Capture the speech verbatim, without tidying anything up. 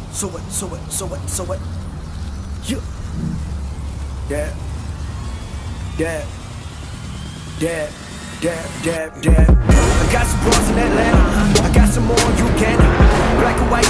so what, so what, so what, so what? Yeah. Dab, dab, dab, dab, dab, dab. I got some bras in Atlanta. I got some more you can. Black and white